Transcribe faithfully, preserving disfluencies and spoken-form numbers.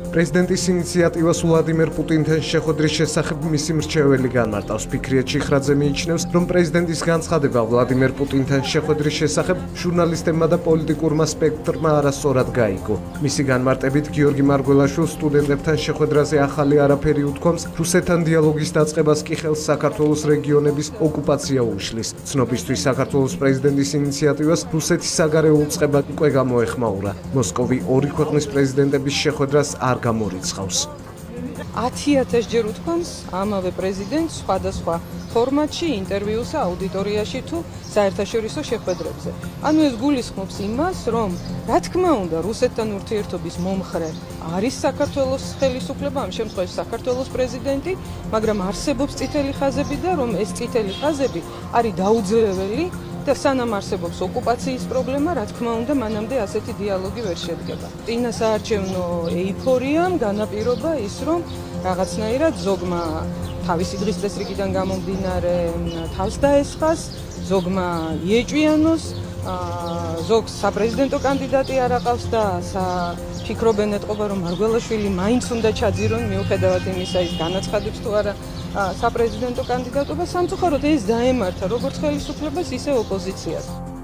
პრეზიდენტის ინიციატივას ვლადიმერ პუტინთან შეხვედრის შესახებ მისი მრჩეველი განმარტავს. ფიქრია ჩიხრაძე მიიჩნევს, რომ პრეზიდენტის განცხადება ვლადიმერ პუტინთან შეხვედრის შესახებ ჟურნალისტებმა და პოლიტიკურმა სპექტრმა არასწორად გაიგო. მისი განმარტებით გიორგი მარგველაშვილს სტუდენტებთან შეხვედრაზე ახალი არაფერი უთქვამს, რუსეთთან დიალოგის დაწყებას კი ხელს საქართველოს რეგიონების ოკუპაცია უშლის. ცნობისთვის საქართველოს პრეზიდენტის ინიციატივას რუსეთის საგარეო უწყება უკვე გამოეხმაურა. მოსკოვი ორი ქვეყნის პრეზიდენტების შეხვედრას არ გამორიცხავს. ათი ათას ჯერ უთქვამს ამავე პრეზიდენტს სხვადასხვა ფორმატში, ინტერვიუსა, აუდიტორიაში თუ საერთაშორისო შეხვედრებზე. ანუ ეს გულისხმობს იმას, რომ რა თქმა უნდა, რუსეთთან ურთიერთობის მომხრე არის საქართველოს ხელისუფლება, ამ შემთხვევაში საქართველოს პრეზიდენტი, მაგრამ არსებობს წითელი ხაზები და რომ ეს წითელი ხაზები არის დაუძლეველი და სანამ არსებობს ოკუპაციის პრობლემა, რა თქმა უნდა, მანამდე ასეთი დიალოგი ვერ შედგება. წინა საარჩევნო ეიფორიამ განაპირობა ის, რომ რაღაცნაირად ზოგმა თავისი დღის წესრიგიდან გამომდინარე თავს დაესხას, ზოგმა იეჭვიანოს, ზოგს საპრეზიდენტო კანდიდატი არ აყავს და ფიქრობენ ეთყობა, რომ მარგველაშვილი მაინც უნდა ჩაძირონ მიუხედავად იმისა, ის განაცხადებს თუ არა საპრეზიდენტო კანდიდატობა. სამწუხაროდ ეს დაემართა როგორც ხელისუფლებას, ისე ოპოზიციას.